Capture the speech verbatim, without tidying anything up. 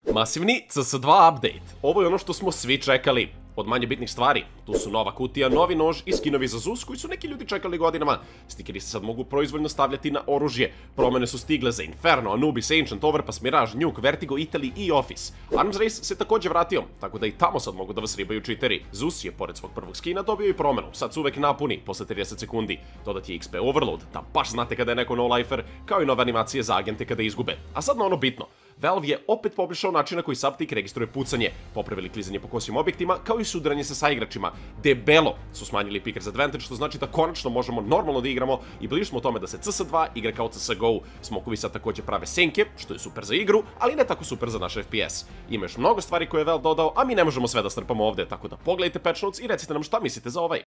Masivni C S dva update. Ovo je ono što smo svi čekali. Od manje bitnih stvari, tu su nova kutija, novi nož i skinovi za Zeus koji su neki ljudi čekali godinama. Stikeri se sad mogu proizvoljno stavljati na oružje. Promene su stigle za Inferno, Anubis, Ancient, Overpass, Mirage, Nuke, Vertigo, Italy i Office. Arms Race se takođe vratio, tako da i tamo sad mogu da vas ribaju cheateri. Zeus je, pored svog prvog skina, dobio i promenu. Sad su uvek napuni, posle trideset sekundi. Dodat je X P Overload, da baš znate kada je neko no-lifer, kao i nove animacije za agente kada izgube. A sad na ono bitno. Valve je opet poboljšao način na koji Subtik registruje pucanje, popravili klizanje po kosim objektima, kao i sudaranje sa saigračima. Debelo su smanjili Pickers Advantage, što znači da konačno možemo normalno da igramo i bliži smo tome da se C S dva igra kao C S G O. Smokovi sad takođe prave senke, što je super za igru, ali ne tako super za naš F P S. Ima još mnogo stvari koje je Valve dodao, a mi ne možemo sve da strpamo ovde, tako da pogledajte patch notes i recite nam šta mislite za ovaj.